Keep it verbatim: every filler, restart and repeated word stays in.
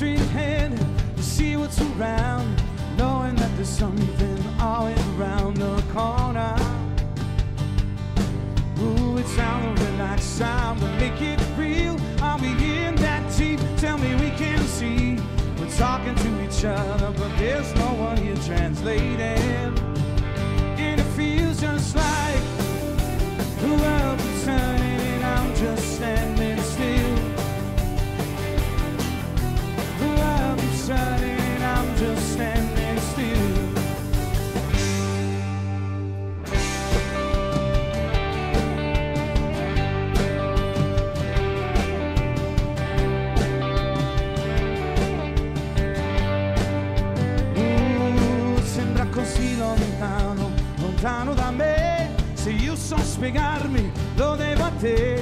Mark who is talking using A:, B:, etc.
A: straight ahead to see what's around, knowing that there's something always around the corner. Ooh, it's time to relax, time to make it real. Are we in that deep? Tell me we can see. We're talking to each other, but there's no one here translating. And it feels just like the world is turning and I'm just standing still. The world is turning and I'm just standing still. Così lontano, lontano da me. Se io so spiegarmi, lo devo a te.